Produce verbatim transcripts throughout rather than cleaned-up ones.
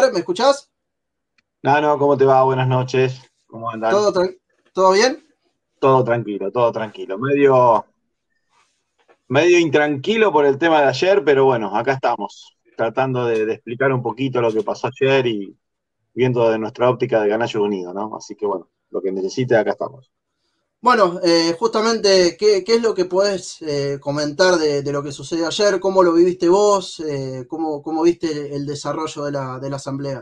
Fede, ¿me escuchás? Nano, ¿cómo te va? Buenas noches. ¿Cómo andan? ¿Todo, tran- ¿todo bien? Todo tranquilo, todo tranquilo. Medio, medio intranquilo por el tema de ayer, pero bueno, acá estamos, tratando de, de explicar un poquito lo que pasó ayer y viendo de nuestra óptica de Canalla Unido, ¿no? Así que bueno, lo que necesite, acá estamos. Bueno, eh, justamente, ¿qué, qué es lo que podés eh, comentar de, de lo que sucedió ayer? ¿Cómo lo viviste vos? Eh, ¿cómo, cómo viste el desarrollo de la, de la asamblea?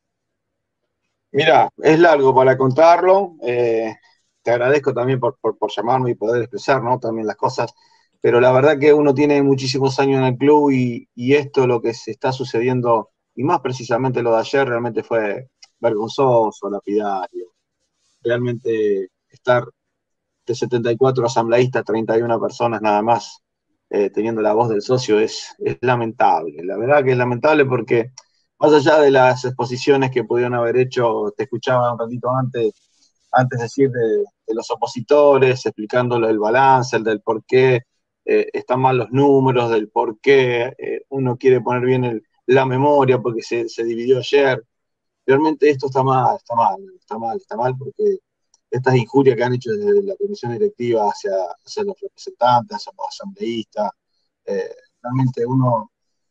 Mira, es largo para contarlo. Eh, te agradezco también por, por, por llamarme y poder expresar, ¿no? También las cosas. Pero la verdad que uno tiene muchísimos años en el club y, y esto, lo que se está sucediendo, y más precisamente lo de ayer, realmente fue vergonzoso, lapidario. Realmente estar de setenta y cuatro asambleístas, treinta y una personas nada más, eh, teniendo la voz del socio, es, es lamentable. La verdad que es lamentable porque más allá de las exposiciones que pudieron haber hecho, te escuchaba un ratito antes, antes decir de, de los opositores, explicándole el balance, el del por qué eh, están mal los números, del por qué eh, uno quiere poner bien el, la memoria porque se, se dividió ayer. Realmente esto está mal, está mal, está mal, está mal porque estas injurias que han hecho desde la comisión directiva hacia, hacia los representantes, hacia los asambleístas, eh, realmente uno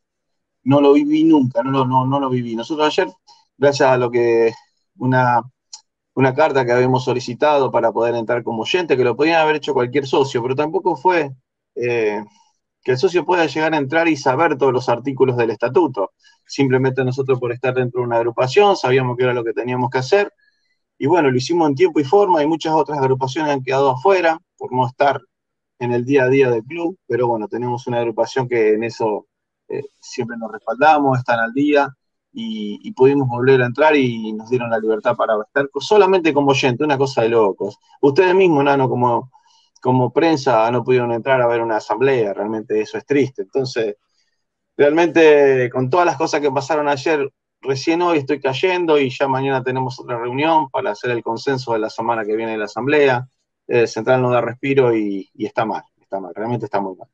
no lo viví nunca, no lo, no, no lo viví. Nosotros ayer, gracias a lo que una, una carta que habíamos solicitado para poder entrar como oyente, que lo podían haber hecho cualquier socio, pero tampoco fue eh, que el socio pueda llegar a entrar y saber todos los artículos del estatuto. Simplemente nosotros por estar dentro de una agrupación sabíamos que era lo que teníamos que hacer y bueno, lo hicimos en tiempo y forma y muchas otras agrupaciones han quedado afuera por no estar en el día a día del club, pero bueno, tenemos una agrupación que en eso eh, siempre nos respaldamos, están al día y, y, pudimos volver a entrar y nos dieron la libertad para estar solamente como oyente, una cosa de locos. Ustedes mismos, Nano, como, como prensa no pudieron entrar a ver una asamblea, realmente eso es triste. Entonces, realmente con todas las cosas que pasaron ayer, recién hoy estoy cayendo y ya mañana tenemos otra reunión para hacer el consenso de la semana que viene de la asamblea. El central no da respiro y, y está mal, está mal, realmente está muy mal.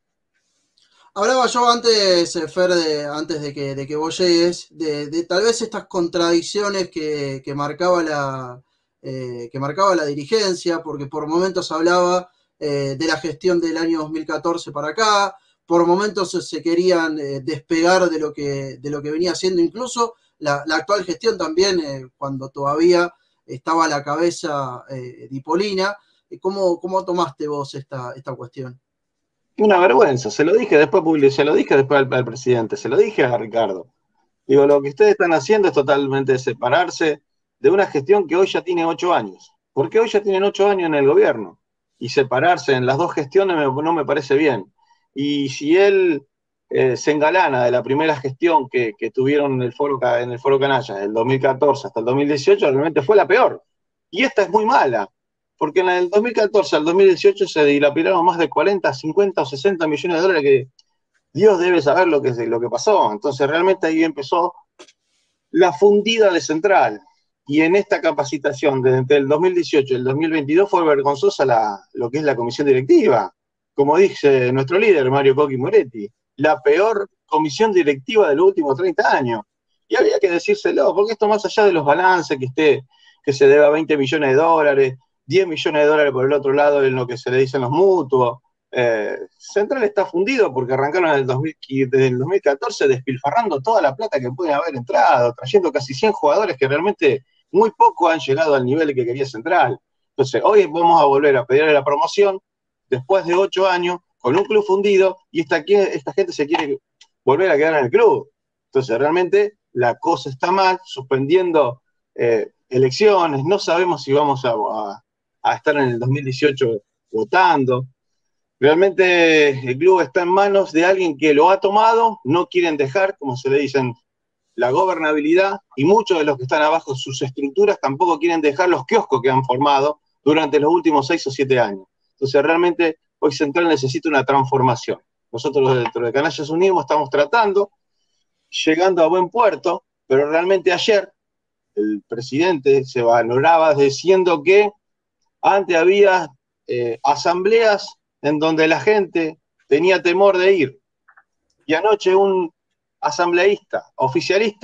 Hablaba yo antes, eh, Fer, de, antes de que, de que vos llegues, de, de tal vez estas contradicciones que, que marcaba la, eh, que marcaba la dirigencia, porque por momentos hablaba eh, de la gestión del año dos mil catorce para acá, por momentos se, se querían eh, despegar de lo, que, de lo que venía haciendo incluso la, la actual gestión también, eh, cuando todavía estaba a la cabeza eh, Dipolina. ¿Cómo, ¿Cómo tomaste vos esta, esta cuestión? Una vergüenza, se lo dije después, se lo dije después al, al presidente, se lo dije a Ricardo. Digo, lo que ustedes están haciendo es totalmente separarse de una gestión que hoy ya tiene ocho años. Porque hoy ya tienen ocho años en el gobierno. Y separarse en las dos gestiones me, no me parece bien. Y si él eh, se engalana de la primera gestión que, que tuvieron en el, foro, en el Foro Canalla, del dos mil catorce hasta el dos mil dieciocho, realmente fue la peor. Y esta es muy mala. Porque en el dos mil catorce al dos mil dieciocho se dilapidaron más de cuarenta, cincuenta o sesenta millones de dólares que Dios debe saber lo que, lo que pasó. Entonces realmente ahí empezó la fundida de Central. Y en esta capacitación, desde entre el dos mil dieciocho y el dos mil veintidós, fue vergonzosa la, lo que es la comisión directiva. Como dice nuestro líder, Mario Coqui Moretti, la peor comisión directiva de los últimos treinta años. Y había que decírselo, porque esto más allá de los balances, que, esté, que se deba veinte millones de dólares, diez millones de dólares por el otro lado en lo que se le dicen los mutuos, eh, Central está fundido porque arrancaron en el dos mil, desde el dos mil catorce despilfarrando toda la plata que pueden haber entrado, trayendo casi cien jugadores que realmente muy poco han llegado al nivel que quería Central. Entonces, hoy vamos a volver a pedirle la promoción después de ocho años con un club fundido y esta, esta gente se quiere volver a quedar en el club. Entonces, realmente la cosa está mal, suspendiendo eh, elecciones, no sabemos si vamos a, a, a estar en el dos mil dieciocho votando. Realmente el club está en manos de alguien que lo ha tomado, no quieren dejar, como se le dicen, la gobernabilidad, y muchos de los que están abajo, sus estructuras, tampoco quieren dejar los kioscos que han formado durante los últimos seis o siete años. Entonces realmente hoy Central necesita una transformación. Nosotros dentro de Canallas Unidos estamos tratando, llegando a buen puerto, pero realmente ayer el presidente se valoraba diciendo que antes había eh, asambleas en donde la gente tenía temor de ir. Y anoche un asambleísta oficialista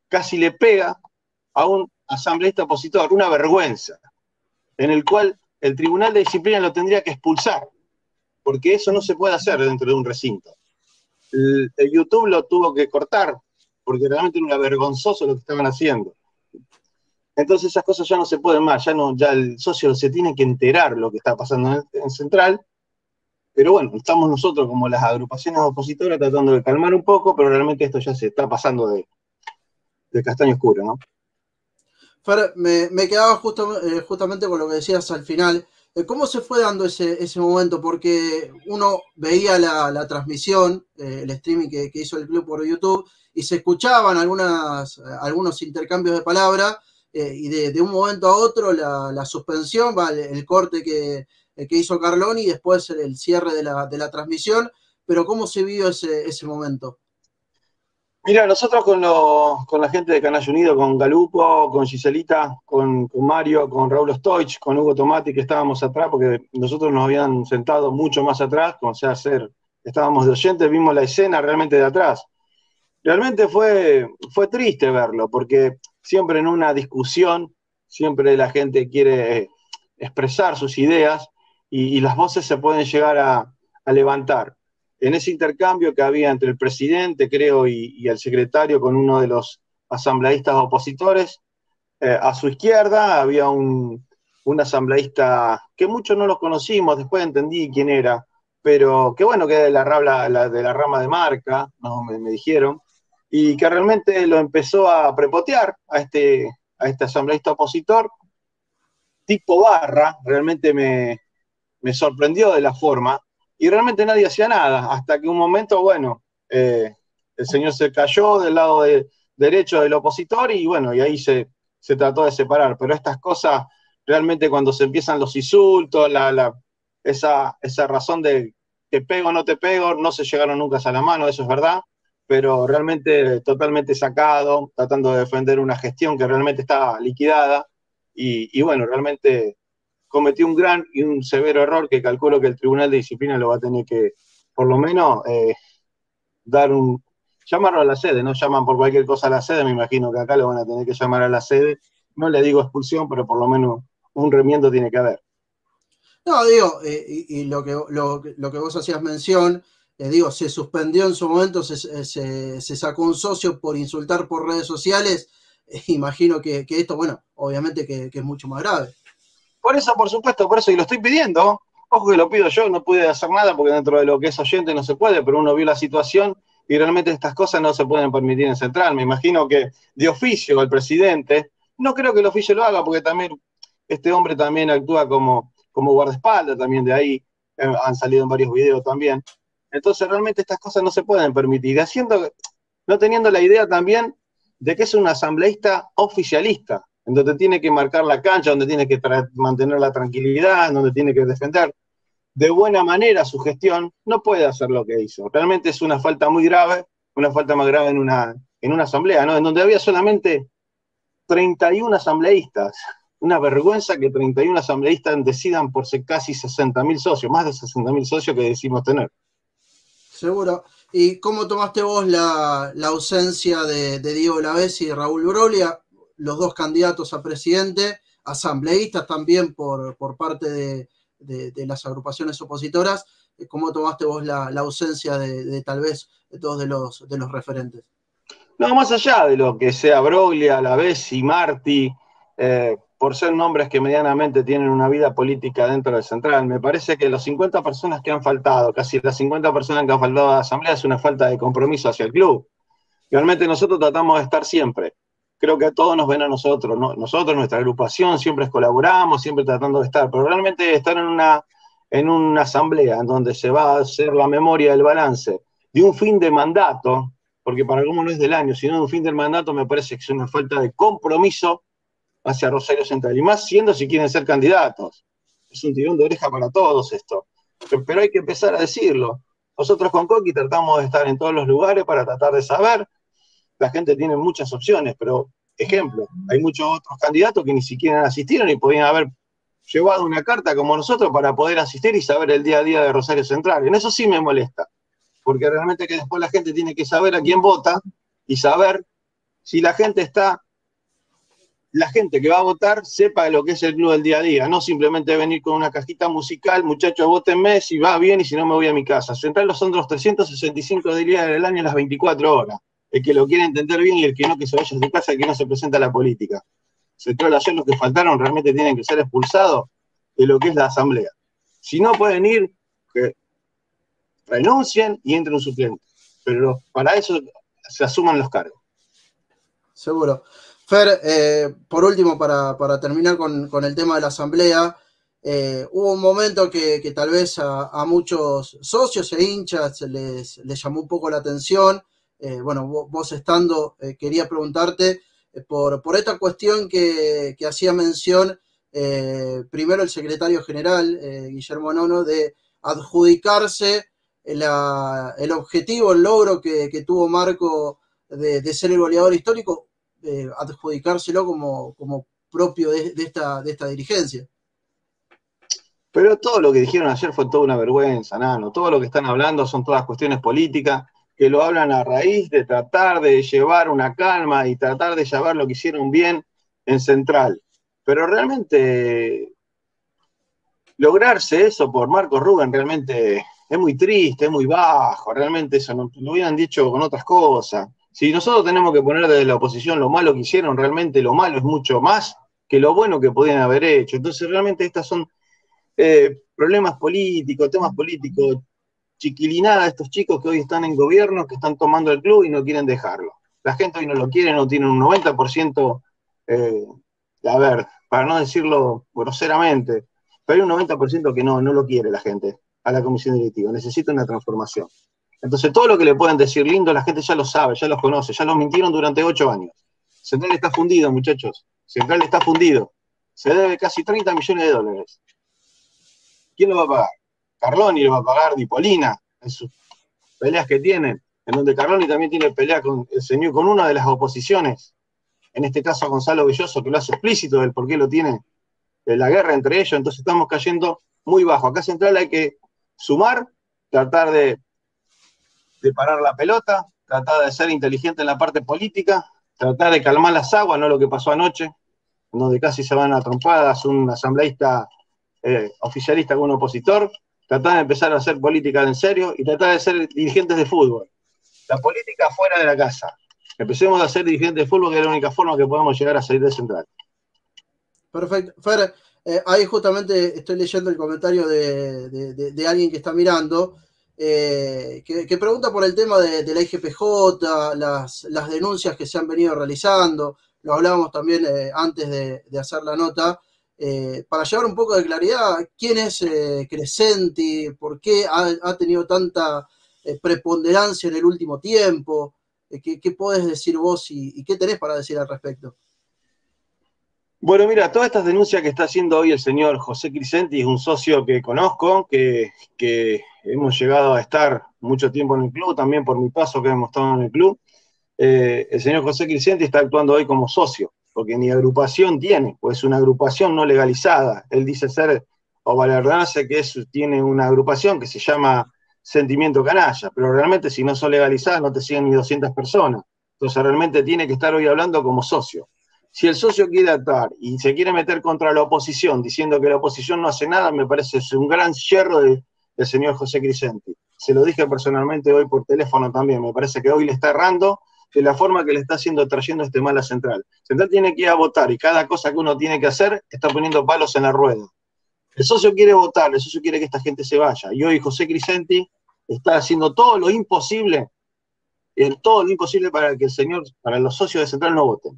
casi le pega a un asambleísta opositor, una vergüenza, en el cual el Tribunal de Disciplina lo tendría que expulsar, porque eso no se puede hacer dentro de un recinto. El, el YouTube lo tuvo que cortar, porque realmente era vergonzoso lo que estaban haciendo. Entonces esas cosas ya no se pueden más, ya, no, ya el socio se tiene que enterar lo que está pasando en, en Central, pero bueno, estamos nosotros como las agrupaciones opositoras tratando de calmar un poco, pero realmente esto ya se está pasando de, de castaño oscuro, ¿no? Fer, me, me quedaba justo, eh, justamente con lo que decías al final. Eh, ¿Cómo se fue dando ese, ese momento? Porque uno veía la, la transmisión, eh, el streaming que, que hizo el club por YouTube, y se escuchaban algunas, algunos intercambios de palabras, eh, y de, de, un momento a otro la, la suspensión, va el, el corte que, que hizo Carloni y después el, el cierre de la, de la transmisión. Pero ¿cómo se vio ese, ese momento? Mira, nosotros con, lo, con la gente de Canalla Unido, con Galupo, con Giselita, con, con Mario, con Raúl Stoich, con Hugo Tomati, que estábamos atrás, porque nosotros nos habían sentado mucho más atrás, o sea, ser, estábamos de oyentes, vimos la escena realmente de atrás. Realmente fue, fue triste verlo, porque siempre en una discusión, siempre la gente quiere expresar sus ideas y, y las voces se pueden llegar a, a levantar. En ese intercambio que había entre el presidente, creo, y, y el secretario con uno de los asambleístas opositores, eh, a su izquierda había un, un asambleísta que muchos no los conocimos, después entendí quién era, pero que bueno, que de la, rama, la, de la rama de marca, no, me, me dijeron, y que realmente lo empezó a prepotear a este, a este asambleísta opositor, tipo barra, realmente me, me sorprendió de la forma, y realmente nadie hacía nada, hasta que un momento, bueno, eh, el señor se cayó del lado de, derecho del opositor y bueno, y ahí se, se trató de separar, pero estas cosas, realmente cuando se empiezan los insultos, la, la, esa, esa razón de te pego o no te pego, no se llegaron nunca a la mano, eso es verdad, pero realmente totalmente sacado, tratando de defender una gestión que realmente estaba liquidada, y, y bueno, realmente cometió un gran y un severo error que calculo que el Tribunal de Disciplina lo va a tener que, por lo menos, eh, dar un... llamarlo a la sede, no llaman por cualquier cosa a la sede, me imagino que acá lo van a tener que llamar a la sede, no le digo expulsión, pero por lo menos un remiendo tiene que haber. No, digo, eh, y, y lo, que, lo, lo que vos hacías mención, eh, digo, se suspendió en su momento, se, se, se sacó un socio por insultar por redes sociales, eh, imagino que, que esto, bueno, obviamente que, que es mucho más grave. Por eso, por supuesto, por eso, y lo estoy pidiendo, ojo que lo pido yo, no pude hacer nada porque dentro de lo que es oyente no se puede, pero uno vio la situación y realmente estas cosas no se pueden permitir en Central. Me imagino que de oficio el presidente, no creo que el oficio lo haga porque también este hombre también actúa como, como guardaespaldas, también de ahí eh, han salido en varios videos también. Entonces realmente estas cosas no se pueden permitir, haciendo, no teniendo la idea también de que es un asambleísta oficialista, en donde tiene que marcar la cancha, donde tiene que mantener la tranquilidad, donde tiene que defender de buena manera su gestión, no puede hacer lo que hizo. Realmente es una falta muy grave, una falta más grave en una, en una asamblea, ¿no? En donde había solamente treinta y uno asambleístas. Una vergüenza que treinta y uno asambleístas decidan por ser casi sesenta mil socios, más de sesenta mil socios que decimos tener. Seguro. ¿Y cómo tomaste vos la, la ausencia de, de Diego Lavés y de Raúl Broglia, los dos candidatos a presidente, asambleístas también por, por parte de, de, de las agrupaciones opositoras? ¿Cómo tomaste vos la, la ausencia de, de tal vez de todos de los, de los referentes? No, más allá de lo que sea Broglia, Lavés y Martí, eh, por ser nombres que medianamente tienen una vida política dentro del Central, me parece que los cincuenta personas que han faltado, casi las cincuenta personas que han faltado a la Asamblea, es una falta de compromiso hacia el club. Realmente nosotros tratamos de estar siempre. Creo que a todos nos ven a nosotros, ¿no? Nosotros, nuestra agrupación, siempre colaboramos, siempre tratando de estar, pero realmente estar en una, en una asamblea en donde se va a hacer la memoria del balance de un fin de mandato, porque para algunos no es del año, sino de un fin del mandato, me parece que es una falta de compromiso hacia Rosario Central, y más siendo si quieren ser candidatos. Es un tirón de oreja para todos esto. Pero, pero hay que empezar a decirlo. Nosotros con Coqui tratamos de estar en todos los lugares para tratar de saber. La gente tiene muchas opciones, pero, ejemplo, hay muchos otros candidatos que ni siquiera asistieron y podían haber llevado una carta como nosotros para poder asistir y saber el día a día de Rosario Central. En eso sí me molesta, porque realmente que después la gente tiene que saber a quién vota y saber si la gente está, la gente que va a votar sepa lo que es el club del día a día, no simplemente venir con una cajita musical, muchachos, votenme, si va bien y si no me voy a mi casa. Central son los trescientos sesenta y cinco días del año, las veinticuatro horas. El que lo quiere entender bien y el que no, que se vaya a su casa, el que no se presenta a la política. Central ayer los que faltaron realmente tienen que ser expulsados de lo que es la asamblea. Si no pueden ir, que renuncien y entre un suplente. Pero para eso se asuman los cargos. Seguro. Fer, eh, por último, para, para terminar con, con el tema de la asamblea, eh, hubo un momento que, que tal vez a, a muchos socios e hinchas les, les llamó un poco la atención. Eh, bueno, vos, vos estando, eh, quería preguntarte eh, por, por esta cuestión que, que hacía mención eh, primero el secretario general, eh, Guillermo Nono, de adjudicarse la, el objetivo, el logro que, que tuvo Marco de, de ser el goleador histórico, eh, adjudicárselo como, como propio de, de, esta, de esta dirigencia. Pero todo lo que dijeron ayer fue toda una vergüenza, Nano. Todo lo que están hablando son todas cuestiones políticas, que lo hablan a raíz de tratar de llevar una calma y tratar de llevar lo que hicieron bien en Central. Pero realmente lograrse eso por Marco Rubén realmente es muy triste, es muy bajo, realmente eso no, lo hubieran dicho con otras cosas. Si nosotros tenemos que poner desde la oposición lo malo que hicieron, realmente lo malo es mucho más que lo bueno que podían haber hecho. Entonces realmente estas son eh, problemas políticos, temas políticos, chiquilinada de estos chicos que hoy están en gobierno, que están tomando el club y no quieren dejarlo. La gente hoy no lo quiere, no tiene un noventa por ciento, eh, a ver, para no decirlo groseramente, pero hay un noventa por ciento que no, no lo quiere la gente a la comisión directiva, necesita una transformación. Entonces todo lo que le pueden decir lindo, la gente ya lo sabe, ya los conoce, ya los mintieron durante ocho años. Central está fundido, muchachos, Central está fundido, se debe casi treinta millones de dólares. ¿Quién lo va a pagar? Carloni lo va a pagar, Di Polina, en sus peleas que tienen, en donde Carloni también tiene pelea con el señor, con una de las oposiciones, en este caso a Gonzalo Belloso, que lo hace explícito del por qué lo tiene, de la guerra entre ellos, entonces estamos cayendo muy bajo. Acá Central hay que sumar, tratar de, de parar la pelota, tratar de ser inteligente en la parte política, tratar de calmar las aguas, no lo que pasó anoche, donde casi se van a trompadas un asambleísta eh, oficialista con un opositor, tratar de empezar a hacer política en serio y tratar de ser dirigentes de fútbol. La política fuera de la casa. Empecemos a ser dirigentes de fútbol, que es la única forma que podemos llegar a salir de Central. Perfecto. Fer, eh, ahí justamente estoy leyendo el comentario de, de, de, de alguien que está mirando, eh, que, que pregunta por el tema de, de la I G P J, las, las denuncias que se han venido realizando. Lo hablábamos también eh, antes de, de hacer la nota. Eh, para llevar un poco de claridad, ¿quién es eh, Crescenti? ¿Por qué ha, ha tenido tanta eh, preponderancia en el último tiempo? Eh, ¿qué, ¿Qué podés decir vos y, y qué tenés para decir al respecto? Bueno, mira, todas estas denuncias que está haciendo hoy el señor José Crescenti es un socio que conozco, que, que hemos llegado a estar mucho tiempo en el club, también por mi paso que hemos estado en el club. Eh, el señor José Crescenti está actuando hoy como socio, porque ni agrupación tiene, pues es una agrupación no legalizada. Él dice ser o valerdarse que es, tiene una agrupación que se llama Sentimiento Canalla, pero realmente si no son legalizadas no te siguen ni doscientas personas. Entonces realmente tiene que estar hoy hablando como socio. Si el socio quiere actuar y se quiere meter contra la oposición diciendo que la oposición no hace nada, me parece es un gran yerro del de señor José Crescenti. Se lo dije personalmente hoy por teléfono también, me parece que hoy le está errando de la forma que le está haciendo, trayendo este mal a Central. Central tiene que ir a votar y cada cosa que uno tiene que hacer está poniendo palos en la rueda. El socio quiere votar, el socio quiere que esta gente se vaya. Y hoy José Crescenti está haciendo todo lo imposible, todo lo imposible para que el señor, para los socios de Central no voten.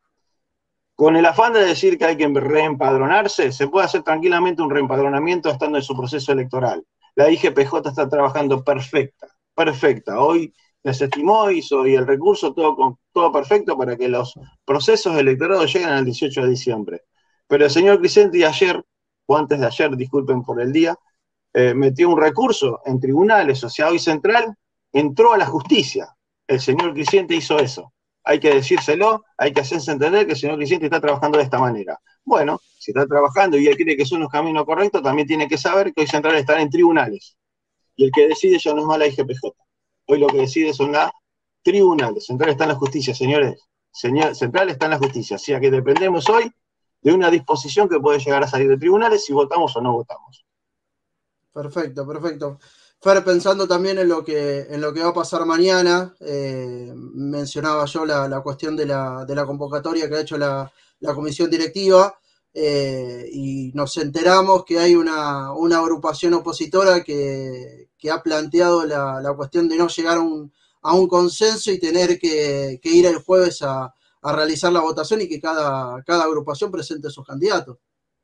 Con el afán de decir que hay que reempadronarse, se puede hacer tranquilamente un reempadronamiento estando en su proceso electoral. La I G P J está trabajando perfecta, perfecta. Hoy desestimó, hizo y el recurso, todo, todo perfecto para que los procesos electorales lleguen al dieciocho de diciembre. Pero el señor Crescenti ayer, o antes de ayer, disculpen por el día, eh, metió un recurso en tribunales, o sea, hoy Central entró a la justicia. El señor Crescenti hizo eso. Hay que decírselo, hay que hacerse entender que el señor Crescenti está trabajando de esta manera. Bueno, si está trabajando y él cree que son los caminos correctos, también tiene que saber que hoy Central está en tribunales. Y el que decide ya no es más la I G P J. Hoy lo que decide son las tribunales. Central está en la justicia, señores. Central está en la justicia, o sea que dependemos hoy de una disposición que puede llegar a salir de tribunales si votamos o no votamos. Perfecto, perfecto. Fer, pensando también en lo que, en lo que va a pasar mañana, eh, mencionaba yo la, la cuestión de la, de la convocatoria que ha hecho la, la comisión directiva, eh, y nos enteramos que hay una, una agrupación opositora que, que ha planteado la, la cuestión de no llegar a un, a un consenso y tener que, que ir el jueves a, a realizar la votación y que cada, cada agrupación presente sus candidatos.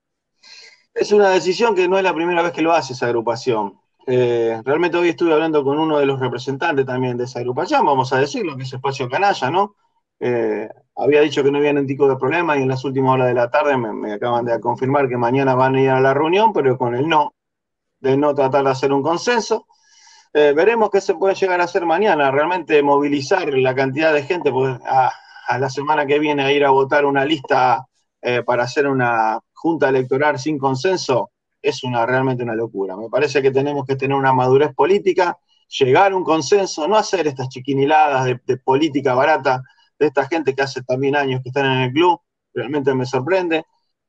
Es una decisión que no es la primera vez que lo hace esa agrupación. Eh, realmente hoy estuve hablando con uno de los representantes también de esa agrupación, vamos a decirlo, que es Espacio Canalla, ¿no? Eh, había dicho que no había ningún tipo de problema y en las últimas horas de la tarde me, me acaban de confirmar que mañana van a ir a la reunión, pero con el no, de no tratar de hacer un consenso. Eh, veremos qué se puede llegar a hacer mañana, realmente movilizar la cantidad de gente, pues a, a la semana que viene a ir a votar una lista eh, para hacer una junta electoral sin consenso, es una, realmente una locura. Me parece que tenemos que tener una madurez política, llegar a un consenso, no hacer estas chiquiniladas de, de política barata de esta gente que hace también años que están en el club, realmente me sorprende,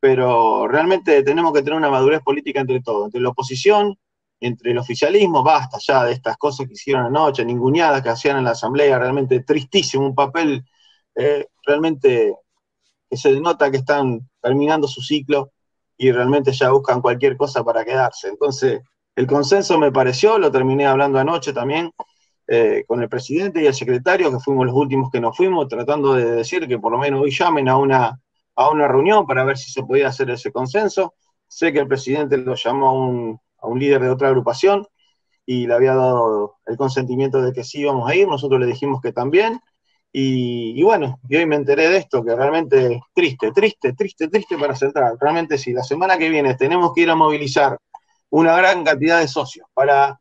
pero realmente tenemos que tener una madurez política entre todos, entre la oposición, entre el oficialismo, basta ya de estas cosas que hicieron anoche, ninguneadas que hacían en la asamblea, realmente tristísimo, un papel eh, realmente que se denota que están terminando su ciclo y realmente ya buscan cualquier cosa para quedarse. Entonces, el consenso me pareció, lo terminé hablando anoche también eh, con el presidente y el secretario, que fuimos los últimos que nos fuimos, tratando de decir que por lo menos hoy llamen a una, a una reunión para ver si se podía hacer ese consenso. Sé que el presidente lo llamó a un, a un líder de otra agrupación y le había dado el consentimiento de que sí íbamos a ir, nosotros le dijimos que también, y, y bueno, y hoy me enteré de esto, que realmente es triste, triste, triste, triste para Central. Realmente si la semana que viene tenemos que ir a movilizar una gran cantidad de socios para,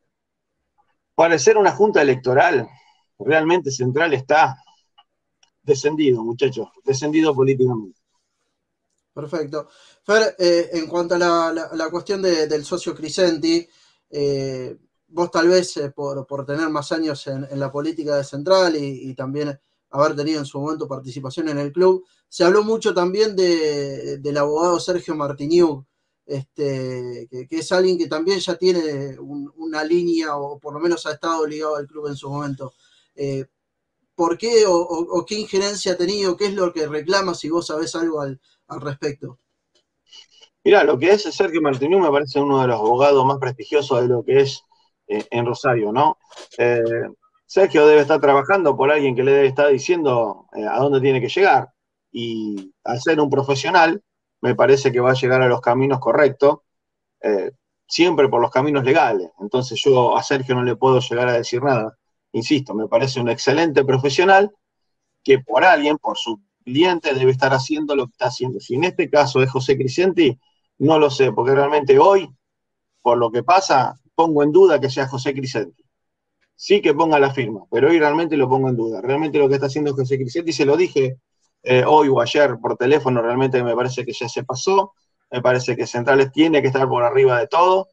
para hacer una junta electoral, realmente Central está descendido, muchachos, descendido políticamente. Perfecto. Fer, eh, en cuanto a la, la, la cuestión de, del socio Crisenti, eh, vos tal vez eh, por, por tener más años en, en la política de Central y, y también haber tenido en su momento participación en el club, se habló mucho también de, del abogado Sergio Martiniuk, este, que, que es alguien que también ya tiene un, una línea, o por lo menos ha estado ligado al club en su momento. Eh, ¿Por qué o, o, o qué injerencia ha tenido? ¿Qué es lo que reclama? Si vos sabés algo al, al respecto. Mirá, lo que es Sergio Martiniuk me parece uno de los abogados más prestigiosos de lo que es eh, en Rosario, ¿no? Eh, Sergio debe estar trabajando por alguien que le debe estar diciendo eh, a dónde tiene que llegar. Y al ser un profesional, me parece que va a llegar a los caminos correctos, eh, siempre por los caminos legales. Entonces yo a Sergio no le puedo llegar a decir nada. Insisto, me parece un excelente profesional que por alguien, por su cliente, debe estar haciendo lo que está haciendo. Si en este caso es José Crisenti, no lo sé, porque realmente hoy, por lo que pasa, pongo en duda que sea José Crisenti. Sí que ponga la firma, pero hoy realmente lo pongo en duda. Realmente lo que está haciendo José Crisenti, se lo dije eh, hoy o ayer por teléfono, realmente me parece que ya se pasó, me parece que Centrales tiene que estar por arriba de todo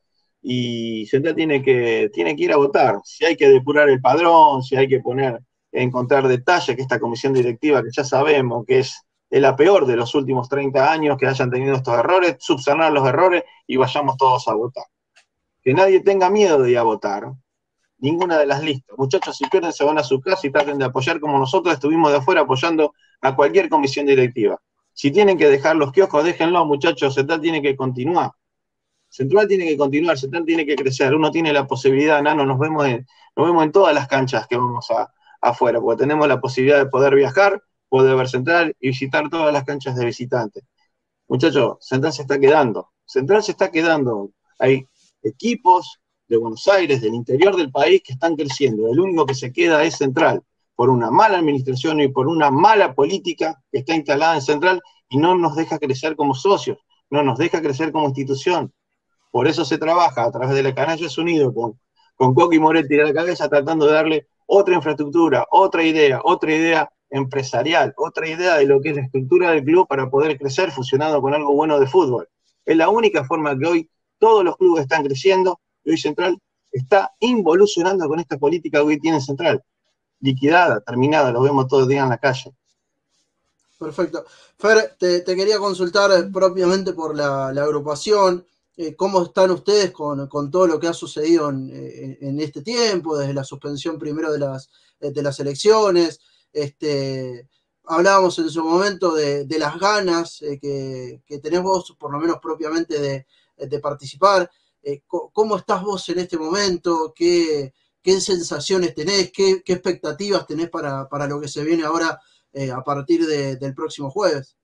y Central tiene que, tiene que ir a votar. Si hay que depurar el padrón, si hay que poner, encontrar detalles, que esta comisión directiva, que ya sabemos que es de la peor de los últimos treinta años, que hayan tenido estos errores, subsanar los errores y vayamos todos a votar. Que nadie tenga miedo de ir a votar. Ninguna de las listas. Muchachos, si pierden, se van a su casa y traten de apoyar como nosotros estuvimos de afuera apoyando a cualquier comisión directiva. Si tienen que dejar los kioscos, déjenlo, muchachos. Central tiene que continuar. Central tiene que continuar, Central tiene que crecer. Uno tiene la posibilidad, Nano, nos vemos en, nos vemos en todas las canchas que vamos a, afuera, porque tenemos la posibilidad de poder viajar, poder ver Central y visitar todas las canchas de visitantes. Muchachos, Central se está quedando. Central se está quedando. Hay equipos de Buenos Aires, del interior del país, que están creciendo. El único que se queda es Central, por una mala administración y por una mala política que está instalada en Central y no nos deja crecer como socios, no nos deja crecer como institución. Por eso se trabaja a través de la Canallas Unidos con, con Coqui Moretti a la cabeza, tratando de darle otra infraestructura, otra idea, otra idea empresarial, otra idea de lo que es la estructura del club para poder crecer fusionando con algo bueno de fútbol. Es la única forma que hoy todos los clubes están creciendo y hoy Central está involucionando con esta política que hoy tiene Central. Liquidada, terminada, lo vemos todos los días en la calle. Perfecto. Fer, te, te quería consultar propiamente por la, la agrupación. Eh, ¿Cómo están ustedes con, con todo lo que ha sucedido en, en, en este tiempo, desde la suspensión primero de las, de las elecciones? Este, hablábamos en su momento de, de las ganas eh, que, que tenés vos, por lo menos propiamente, de, de participar. Eh, ¿Cómo estás vos en este momento? ¿Qué, qué sensaciones tenés? ¿Qué, qué expectativas tenés para, para lo que se viene ahora eh, a partir de, del próximo jueves?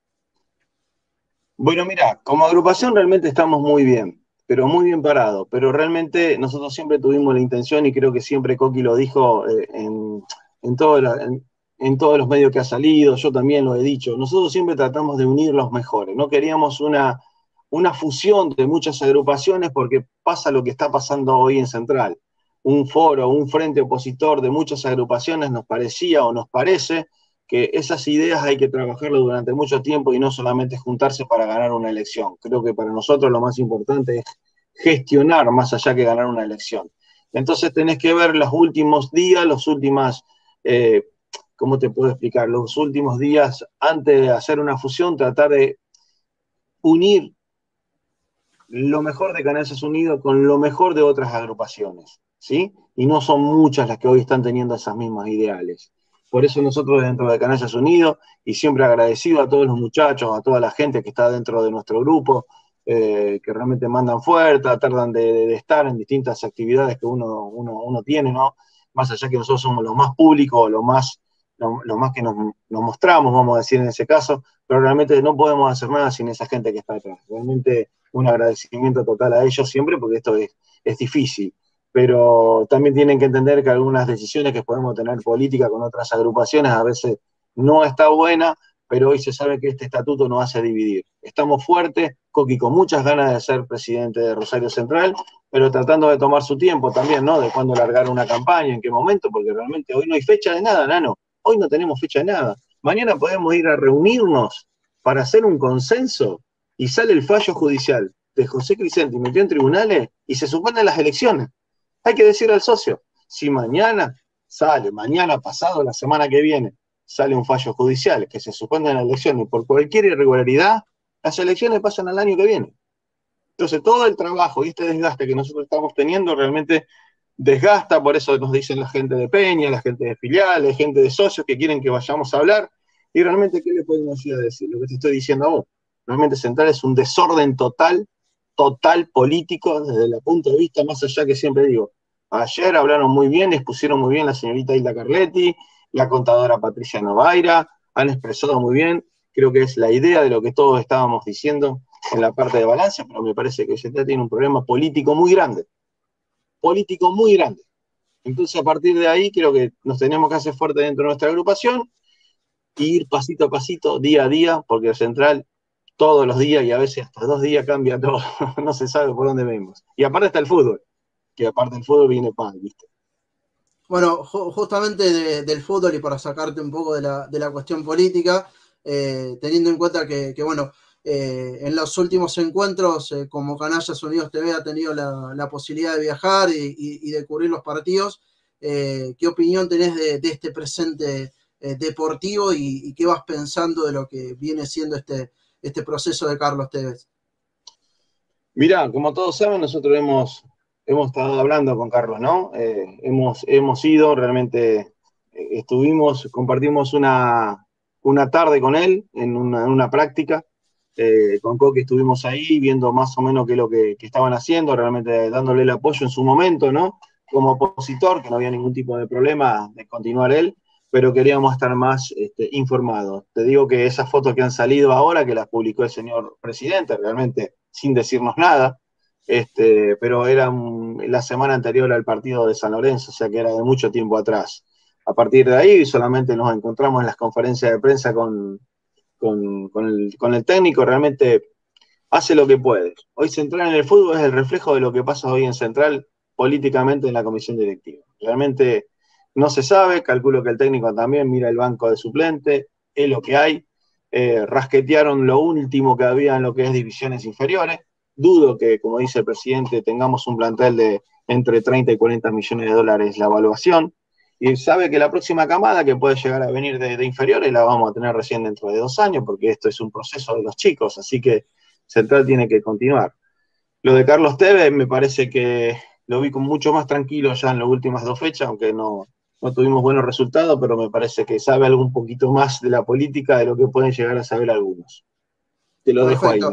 Bueno, mira, como agrupación realmente estamos muy bien, pero muy bien parados. Pero realmente nosotros siempre tuvimos la intención, y creo que siempre Coqui lo dijo eh, en, en, todo la, en, en todos los medios que ha salido, yo también lo he dicho, nosotros siempre tratamos de unir los mejores. No queríamos una, una fusión de muchas agrupaciones porque pasa lo que está pasando hoy en Central. Un foro, un frente opositor de muchas agrupaciones nos parecía o nos parece que esas ideas hay que trabajarlo durante mucho tiempo y no solamente juntarse para ganar una elección. Creo que para nosotros lo más importante es gestionar más allá que ganar una elección. Entonces tenés que ver los últimos días, los últimos, eh, ¿cómo te puedo explicar? Los últimos días antes de hacer una fusión, tratar de unir lo mejor de Canallas Unidos con lo mejor de otras agrupaciones, ¿sí? Y no son muchas las que hoy están teniendo esas mismas ideales. Por eso nosotros dentro de Canallas Unidos, y siempre agradecido a todos los muchachos, a toda la gente que está dentro de nuestro grupo, eh, que realmente mandan fuerza, tardan de, de, de, estar en distintas actividades que uno, uno, uno tiene, ¿no? Más allá que nosotros somos los más públicos, los más, lo, lo más que nos, nos mostramos, vamos a decir en ese caso, pero realmente no podemos hacer nada sin esa gente que está atrás. Realmente un agradecimiento total a ellos siempre, porque esto es, es difícil. Pero también tienen que entender que algunas decisiones que podemos tener política con otras agrupaciones a veces no está buena, pero hoy se sabe que este estatuto nos hace dividir. Estamos fuertes, Coqui con muchas ganas de ser presidente de Rosario Central, pero tratando de tomar su tiempo también, ¿no? De cuándo largar una campaña, en qué momento, porque realmente hoy no hay fecha de nada, Nano. Hoy no tenemos fecha de nada. Mañana podemos ir a reunirnos para hacer un consenso y sale el fallo judicial de José Crisenti metió en tribunales y se suspenden las elecciones. Hay que decir al socio, si mañana sale, mañana pasado, la semana que viene, sale un fallo judicial que se suspenden las elecciones por cualquier irregularidad, las elecciones pasan al año que viene. Entonces todo el trabajo y este desgaste que nosotros estamos teniendo realmente desgasta, por eso nos dicen la gente de Peña, la gente de filiales, gente de socios que quieren que vayamos a hablar, y realmente, ¿qué le podemos ir a decir? Lo que te estoy diciendo a vos. Realmente Central es un desorden total, total político, desde el punto de vista más allá que siempre digo. Ayer hablaron muy bien, expusieron muy bien la señorita Hilda Carletti, la contadora Patricia Novaira, han expresado muy bien, creo que es la idea de lo que todos estábamos diciendo en la parte de balance, pero me parece que Central tiene un problema político muy grande, político muy grande. Entonces a partir de ahí creo que nos tenemos que hacer fuerte dentro de nuestra agrupación, y ir pasito a pasito, día a día, porque el Central todos los días y a veces hasta dos días cambia todo, no se sabe por dónde vemos. Y aparte está el fútbol, que aparte del fútbol viene pan, ¿viste? Bueno, ju justamente de, del fútbol y para sacarte un poco de la, de la cuestión política, eh, teniendo en cuenta que, que bueno, eh, en los últimos encuentros, eh, como Canallas Unidos T V ha tenido la, la posibilidad de viajar y, y, y de cubrir los partidos, eh, ¿qué opinión tenés de, de este presente eh, deportivo y, y qué vas pensando de lo que viene siendo este, este proceso de Carlos Tevez? Mirá, como todos saben, nosotros hemos, hemos estado hablando con Carlos, ¿no? Eh, hemos, hemos ido, realmente eh, estuvimos, compartimos una, una tarde con él en una, en una práctica. Eh, con Coqui estuvimos ahí viendo más o menos qué es lo que, que estaban haciendo, realmente dándole el apoyo en su momento, ¿no? Como opositor, que no había ningún tipo de problema de continuar él, pero queríamos estar más este, informados. Te digo que esas fotos que han salido ahora, que las publicó el señor presidente, realmente sin decirnos nada, este, pero eran la semana anterior al partido de San Lorenzo, o sea que era de mucho tiempo atrás. A partir de ahí solamente nos encontramos en las conferencias de prensa con, con, con, el, con el técnico, realmente hace lo que puede. Hoy Central en el fútbol es el reflejo de lo que pasa hoy en Central políticamente en la comisión directiva. Realmente no se sabe, calculo que el técnico también mira el banco de suplente, es lo que hay. Eh, rasquetearon lo último que había en lo que es divisiones inferiores. Dudo que, como dice el presidente, tengamos un plantel de entre treinta y cuarenta millones de dólares la evaluación. y sabe que la próxima camada que puede llegar a venir de, de inferiores la vamos a tener recién dentro de dos años, porque esto es un proceso de los chicos, así que Central tiene que continuar. Lo de Carlos Tevez me parece que lo vi con mucho más tranquilo ya en las últimas dos fechas, aunque no, no tuvimos buenos resultados, pero me parece que sabe algo un poquito más de la política de lo que pueden llegar a saber algunos. Te lo dejo ahí. Perfecto.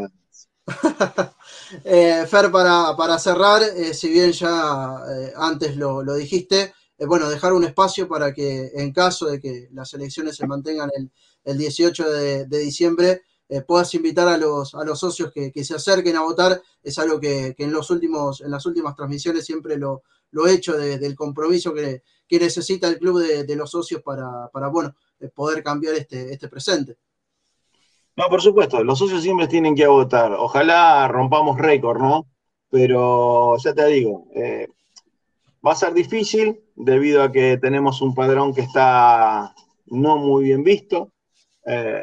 eh, Fer, para, para cerrar, eh, si bien ya eh, antes lo, lo dijiste, eh, bueno, dejar un espacio para que en caso de que las elecciones se mantengan el, el dieciocho de, de diciembre, eh, puedas invitar a los, a los socios que, que se acerquen a votar. Es algo que, que en, los últimos, en las últimas transmisiones siempre lo, lo he hecho de, del compromiso que, que necesita el club de, de los socios para, para bueno, poder cambiar este, este presente. No, por supuesto, los socios siempre tienen que votar. Ojalá rompamos récord, ¿no? Pero ya te digo, eh, va a ser difícil debido a que tenemos un padrón que está no muy bien visto. Eh,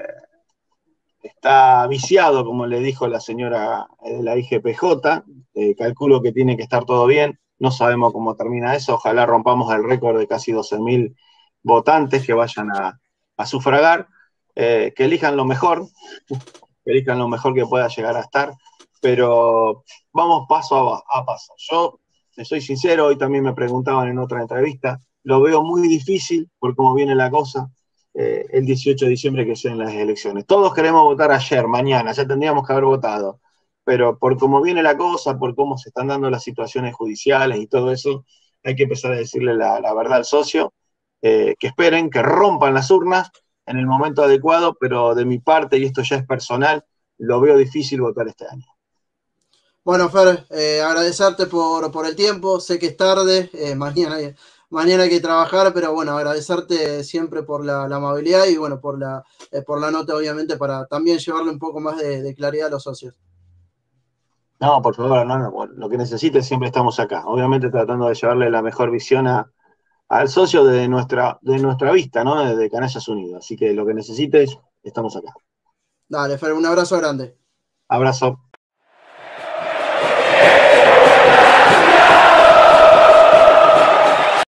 está viciado, como le dijo la señora de la I G P J. Eh, calculo que tiene que estar todo bien. No sabemos cómo termina eso. Ojalá rompamos el récord de casi doce mil votantes que vayan a, a sufragar. Eh, que elijan lo mejor, que elijan lo mejor que pueda llegar a estar, pero vamos paso a, a paso. Yo, te soy sincero, hoy también me preguntaban en otra entrevista, lo veo muy difícil por cómo viene la cosa, eh, el dieciocho de diciembre que sean las elecciones. Todos queremos votar ayer, mañana, ya tendríamos que haber votado, pero por cómo viene la cosa, por cómo se están dando las situaciones judiciales y todo eso, hay que empezar a decirle la, la verdad al socio, eh, que esperen, que rompan las urnas, en el momento adecuado, pero de mi parte, y esto ya es personal, lo veo difícil votar este año. Bueno, Fer, eh, agradecerte por, por el tiempo, sé que es tarde, eh, mañana, mañana hay que trabajar, pero bueno, agradecerte siempre por la, la amabilidad y bueno, por la, eh, por la nota, obviamente, para también llevarle un poco más de, de claridad a los socios. No, por favor, no, no, lo que necesites siempre estamos acá, obviamente tratando de llevarle la mejor visión a, al socio de nuestra, de nuestra vista, ¿no? De, de Canallas Unidas. Así que lo que necesites, estamos acá. Dale, Fer, un abrazo grande. Abrazo.